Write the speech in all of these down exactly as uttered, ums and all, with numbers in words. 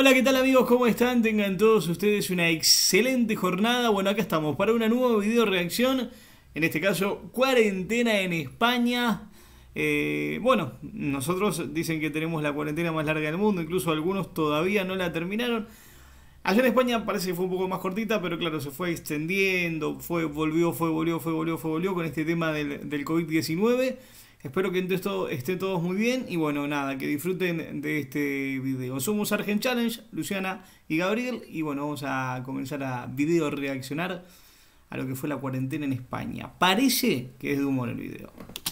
Hola, ¿qué tal amigos? ¿Cómo están? Tengan todos ustedes una excelente jornada. Bueno, acá estamos para una nueva video reacción. En este caso, cuarentena en España. Eh, bueno, nosotros dicen que tenemos la cuarentena más larga del mundo. Incluso algunos todavía no la terminaron. Allá en España parece que fue un poco más cortita, pero claro, se fue extendiendo. Fue, volvió, fue, volvió, fue, volvió, fue, volvió con este tema del, del COVID diecinueve. Espero que entonces todo, estén todos muy bien y bueno, nada, que disfruten de este video. Somos Argent Challenge, Luciana y Gabriel, y bueno, vamos a comenzar a video reaccionar a lo que fue la cuarentena en España. Parece que es de humor el video.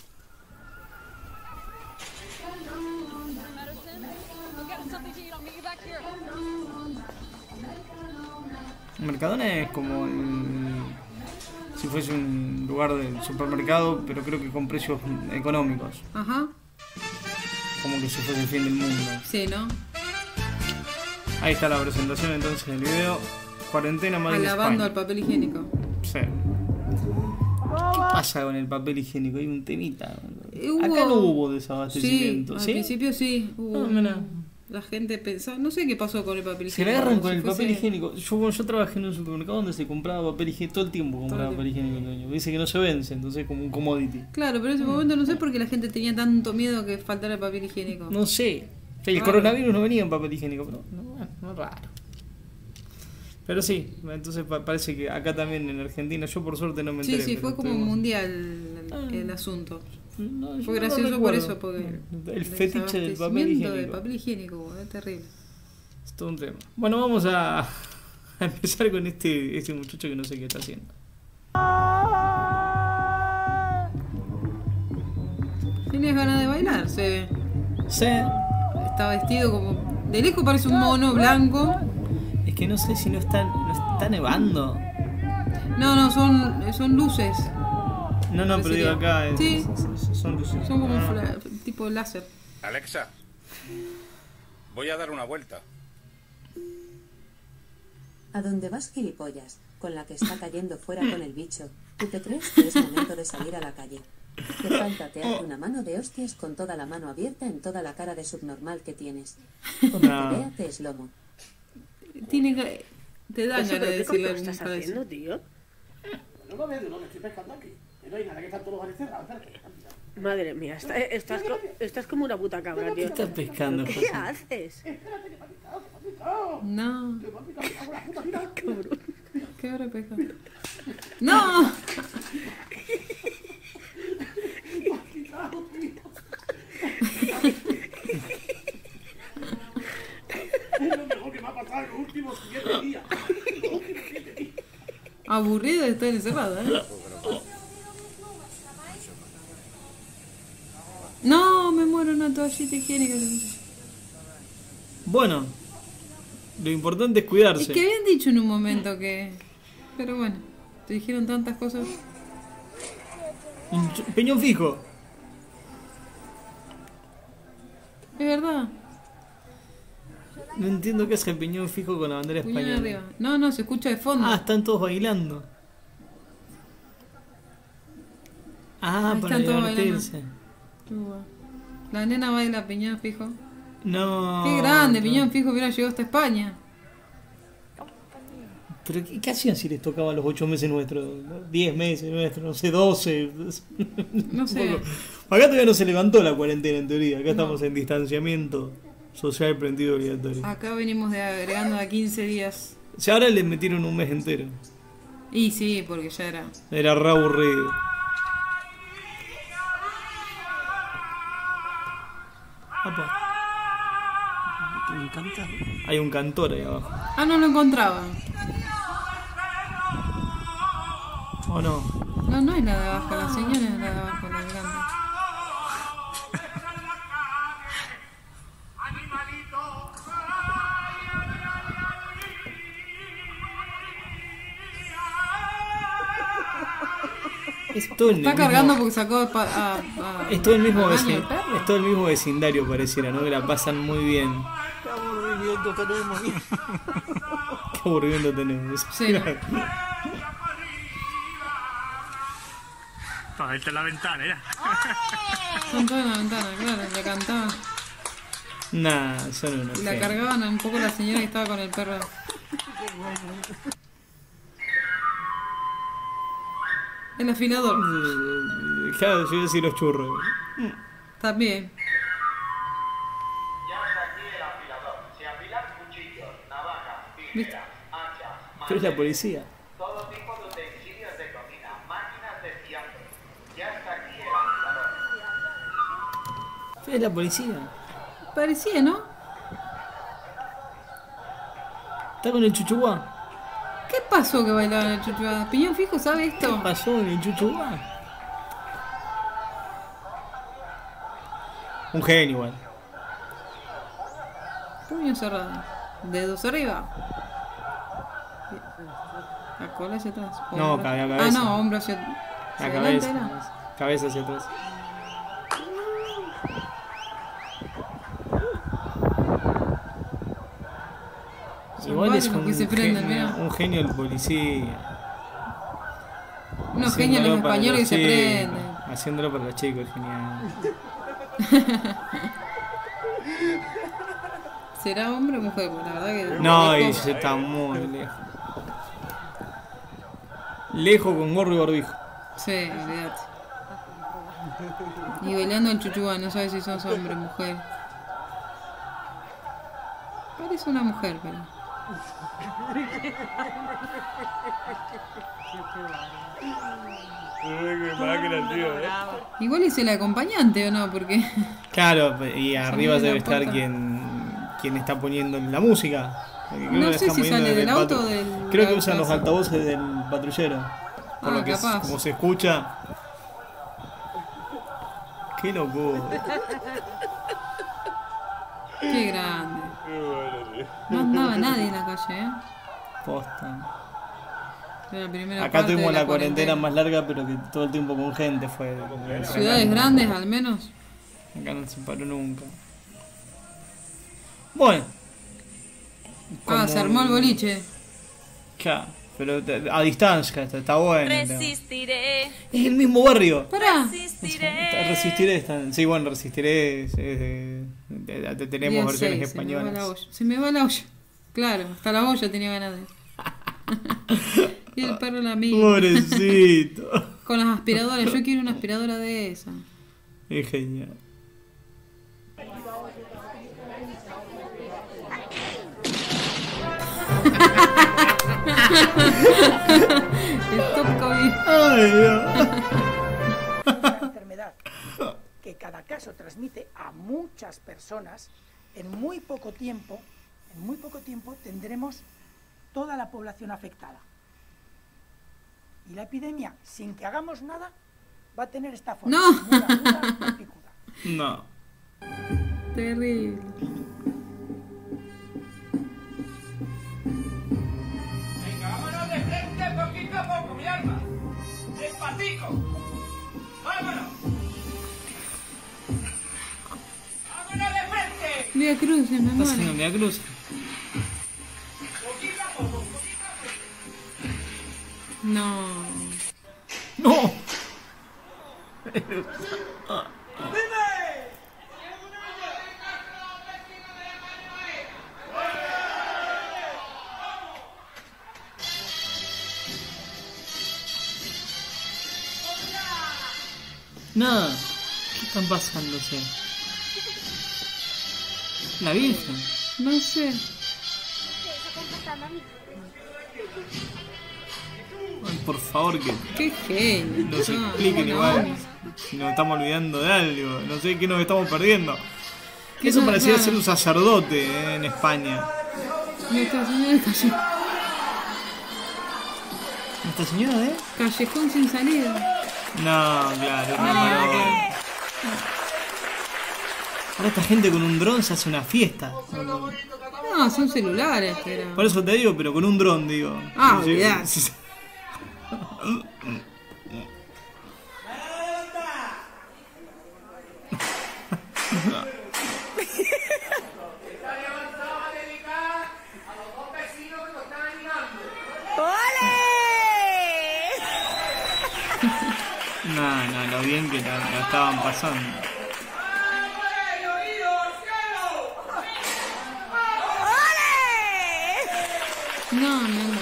Mercadona es como el... si fuese un lugar del supermercado, pero creo que con precios económicos. Ajá. Como que si fuese el fin del mundo. Sí, ¿no? Ahí está la presentación entonces del video. Cuarentena más en Alabando España. al papel higiénico. Sí. ¿Qué pasa con el papel higiénico? Hay un temita. Hubo... Acá no hubo desabastecimiento. Sí, ¿Sí? al principio sí. Hubo... Ah, mira. La gente pensaba, no sé qué pasó con el papel higiénico. Se le agarran con si el fuese... papel higiénico. Yo, bueno, yo trabajé en un supermercado donde se compraba papel higiénico. Todo el tiempo compraba Todo papel higiénico. el dueño. Dice que no se vence, entonces como un commodity. Claro, pero en ese momento no sé por qué la gente tenía tanto miedo que faltara el papel higiénico. No sé. O sea, el Raro. coronavirus no venía en papel higiénico, pero no, bueno, no raro. Pero sí, entonces pa parece que acá también en Argentina, yo por suerte no me enteré. Sí, sí, fue como estuvimos... mundial el, Ah. el asunto. No, Fue no gracioso lo por recuerdo. eso, porque el fetiche del papel higiénico. del papel higiénico, es terrible. Es todo un tema. Bueno, vamos a, a empezar con este, este muchacho que no sé qué está haciendo. Tienes ganas de bailar, se ve. Sí. Está vestido como... De lejos parece un mono blanco. Es que no sé si no está, no está nevando. No, no, son, son luces. No, no, pero digo acá. Es, Sí. son, son luces. Son como Ah. fla- tipo láser. Alexa, voy a dar una vuelta. ¿A dónde vas, gilipollas? Con la que está cayendo fuera con el bicho. ¿Tú te crees que es momento de salir a la calle? Te falta te hace una mano de hostias con toda la mano abierta en toda la cara de subnormal que tienes. Como No. te vea, te eslomo. Tiene que... Te dan ¿Eso ganas de pero qué coño decirle estás algún haciendo, tío? No lo veo, no me estoy pescando aquí. No hay nada, que están todos los bares cerrados. Madre mía, está- estás, co- estás como una puta cabra, ¿Qué tío. estás pescando, ¿Qué José? haces? No. Cabrón. ¿Qué hora pesca? ¡No! Es lo mejor que me ha pasado en los últimos siete días. Aburrido de estar encerrado, ¿eh? No, me muero una toallita higiénica. Bueno, lo importante es cuidarse. Es que habían dicho en un momento que... Pero bueno, te dijeron tantas cosas. Un ch- peñón fijo. Es verdad. No entiendo qué hace el peñón fijo con la bandera Puñal española. arriba. No, no, se escucha de fondo. Ah, están todos bailando. Ah, Ahí para están todos divertirse. La nena baila piñón fijo. No. Qué grande, no. piñón fijo hubiera llegado hasta España. Pero ¿qué, qué hacían si les tocaba los ocho meses nuestros? diez meses nuestros, no sé, doce. No sé. Un poco. Acá todavía no se levantó la cuarentena en teoría. Acá estamos en distanciamiento social prendido obligatorio. Acá venimos de agregando a quince días. O sea, ahora les metieron un mes entero. Y sí, porque ya era. Era re aburrido. Apa. Me encanta. Hay un cantor ahí abajo. Ah, no lo encontraba. ¿O no? No, no es la de abajo, la señora es la de abajo, la grande. Es todo el Está mismo, cargando porque sacó a, a, a- es todo el mismo al baño vecin- el perro. es todo el mismo vecindario pareciera, ¿no? Que la pasan muy bien. Qué aburrimiento tenemos. Qué aburrimiento tenemos. Sí, ¿no? Ponerte en la ventana, ya. Son todas en la ventana, claro, le cantaban. Nah, son unos. Y la genios. cargaban un poco la señora que estaba con el perro. El afilador. Eh, Claro, yo iba a decir los churros. También. Ya está aquí el afilador. Se afilan cuchillos, navajas, ¿Viste? tijeras, hachas, Pero es la machetes, policía. todo tipo de utensilios de cocina, máquinas de fiambre. Ya está aquí el afilador. Es la policía. Parecía, ¿no? Está con el chuchuá. ¿Qué pasó que bailaban el chuchuá? Piñón Fijo, ¿sabe ¿Qué esto? pasó en el chuchuá? Un genio igual. Puño cerrado. Dedos arriba. La cola hacia atrás. No, Hombro. la Ah, cabeza. no, hombro hacia, hacia La adelante cabeza. era. Cabeza hacia atrás. Son Igual es varios los un, que se prenden, genio, mirá. un genio el policía. Unos genios los Haciéndolo para españoles que los se chicos, prenden. Haciéndolo para los chicos, genial. ¿Será hombre o mujer? Pues la verdad que. No, y lejos- se está muy lejos. Lejos con gorro y barbijo. Sí, olvídate. Y bailando el chuchuá, no sabes si sos hombre o mujer. Parece una mujer, pero. Igual es el acompañante o no, porque. Claro, y arriba de la debe estar puerta. quien, quien está poniendo la música. Porque creo No que la sé están si poniendo sale desde del el auto patru- o del- Creo que la usan los casa. altavoces del patrullero. Por Ah, lo que capaz. como se escucha. Qué locura. Qué grande. No andaba nadie en la calle, ¿eh? Posta. Era la primera Acá parte de tuvimos la la cuarentena más larga, pero que todo el tiempo con gente fue. Ciudades grandes, al menos. Acá no se paró nunca. Bueno. Ah, se armó el boliche. Claro, pero te- a distancia, está, está bueno. el tema. Resistiré, Es el mismo barrio. Pará. resistiré. Resistiré, está- sí, bueno, resistiré. es- es de- de- de- tenemos Día versiones seis, se me va la españolas. olla. Se me va la olla. Claro, hasta la olla tenía ganas de. Y el perro la mía. Pobrecito. Con las aspiradoras. Yo quiero una aspiradora de esa. Es genial. Stop COVID. Ay, Dios. Una enfermedad que cada caso transmite a muchas personas, en muy poco tiempo, en muy poco tiempo tendremos toda la población afectada. Y la epidemia, sin que hagamos nada, va a tener esta forma. No. muy aguda y picuda. No. Terrible. Venga, vámonos de frente poquito a poco, mi alma. Despacito. Vámonos. Vámonos de frente. Vía Cruz, me Está haciendo muero. Via Cruz. Poquito a poco, poquito a poco. No. No. Nada. ¿Qué están pasándose? La Virgen. No sé. Ay, por favor, que Qué genio. nos Ah, expliquen buena igual. onda. Si nos estamos olvidando de algo. No sé qué nos estamos perdiendo. ¿Qué Eso tal? parecía Claro. ser un sacerdote eh, en España. Nuestra Señora cayó. ¿Nuestra Señora de? Callejón sin salida. No, claro, no, no. Ahora esta gente con un dron se hace una fiesta. No, son celulares, pero. Por eso te digo, pero con un dron, digo. Ah, Sí, olvidate. sí, sí. No, no, lo bien que la, la estaban pasando. No, no, no.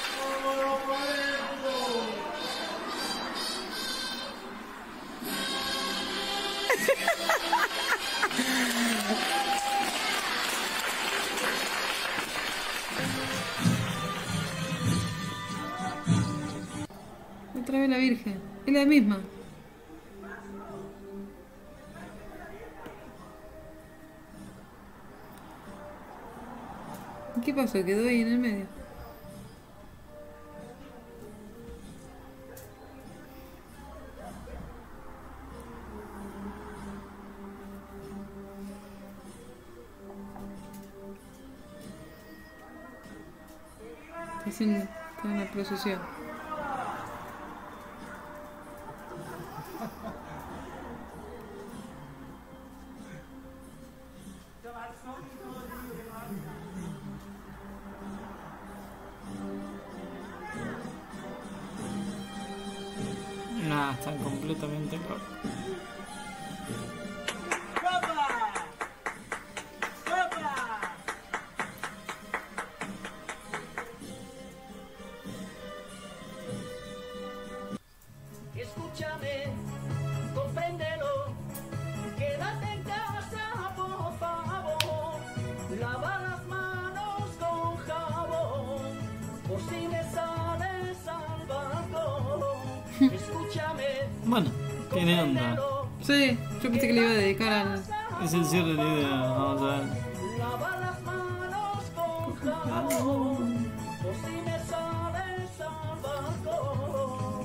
Otra vez la Virgen. Es la misma. ¿Qué pasó? Quedó ahí en el medio. Está haciendo está en una procesión. Nada, están completamente locos. Escúchame, compréndelo, quédate en casa, por favor, lava las manos con jabón, o si me sales al balcón. Escúchame, Bueno, tiene onda. Sí, yo pensé que le iba a dedicar al... Es el cierre de la idea, vamos a ver. lava las manos con jabón, o si me sales al balcón.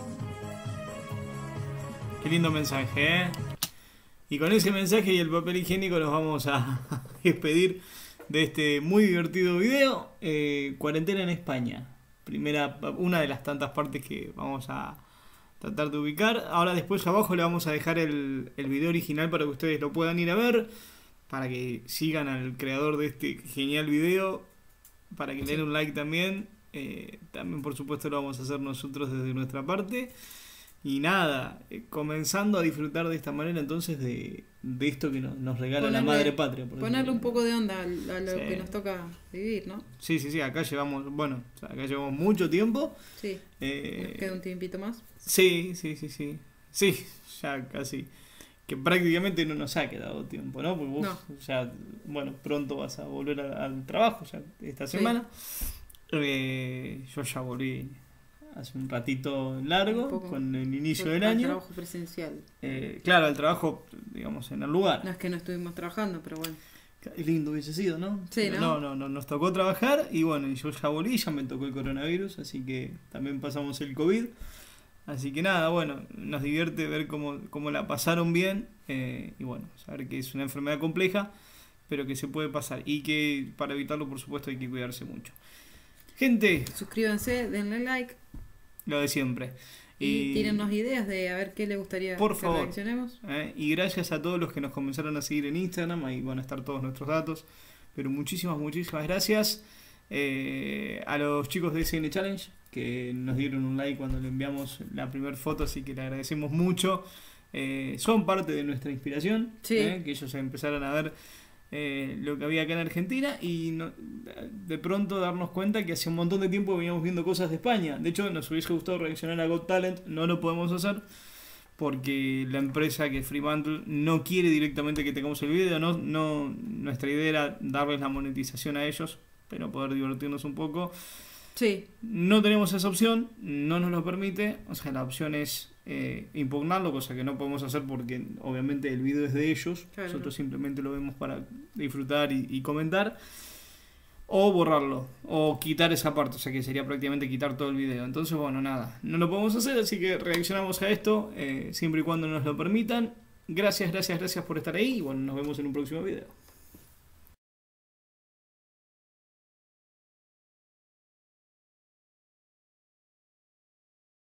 Qué lindo mensaje, ¿eh? Y con ese mensaje y el papel higiénico nos vamos a despedir de este muy divertido video. Eh, cuarentena en España. Primera, una de las tantas partes que vamos a tratar de ubicar. Ahora después abajo le vamos a dejar el, el video original para que ustedes lo puedan ir a ver. Para que sigan al creador de este genial video. Para que le den un like también. Eh, también por supuesto lo vamos a hacer nosotros desde nuestra parte. Y nada, eh, comenzando a disfrutar de esta manera entonces de, de esto que nos, nos regala la Ponerle- madre patria. por Ponerle decirlo. un poco de onda a lo a lo Sí. que nos toca vivir, ¿no? Sí, sí, sí, acá llevamos, bueno, o sea, acá llevamos mucho tiempo. Sí. Eh, Nos queda un tiempito más. sí, sí, sí, sí. Sí, ya casi. Que prácticamente no nos ha quedado tiempo, ¿no? Porque vos No. ya, bueno, pronto vas a volver a- al trabajo, ya esta Sí. semana. Eh, yo ya volví hace un ratito largo, Un poco. con el inicio del Al año. trabajo presencial. Eh, claro, el trabajo, digamos, en el lugar. No es que no estuvimos trabajando, pero bueno. Qué lindo hubiese sido, ¿no? Sí, Pero ¿no? no, no, no, nos tocó trabajar y bueno, y yo ya volví, ya me tocó el coronavirus, así que también pasamos el COVID. Así que nada, bueno, nos divierte ver cómo, cómo la pasaron bien eh, y bueno, saber que es una enfermedad compleja, pero que se puede pasar y que para evitarlo, por supuesto, hay que cuidarse mucho. Gente, Suscríbanse, denle like lo de siempre. y, tírennos ideas de a ver qué les gustaría Por que favor. reaccionemos. ¿eh? Y gracias a todos los que nos comenzaron a seguir en Instagram, ahí van a estar todos nuestros datos. Pero muchísimas, muchísimas gracias eh, a los chicos de S N Challenge que nos dieron un like cuando le enviamos la primera foto, así que le agradecemos mucho. Eh, son parte de nuestra inspiración, Sí. ¿eh? Que ellos empezaron a ver eh, lo que había acá en Argentina y no- de pronto darnos cuenta que hace un montón de tiempo veníamos viendo cosas de España. De hecho, nos hubiese gustado reaccionar a Got Talent, no lo podemos hacer porque la empresa que es Fremantle no quiere directamente que tengamos el video. No, no, nuestra idea era darles la monetización a ellos, pero poder divertirnos un poco. Sí, No tenemos esa opción, no nos lo permite. O sea, la opción es eh, impugnarlo, cosa que no podemos hacer porque obviamente el video es de ellos. Claro. Nosotros simplemente lo vemos para disfrutar y, y comentar. O borrarlo, o quitar esa parte, o sea que sería prácticamente quitar todo el video. Entonces, bueno, nada, no lo podemos hacer, así que reaccionamos a esto eh, siempre y cuando nos lo permitan. Gracias, gracias, gracias por estar ahí y bueno, nos vemos en un próximo video.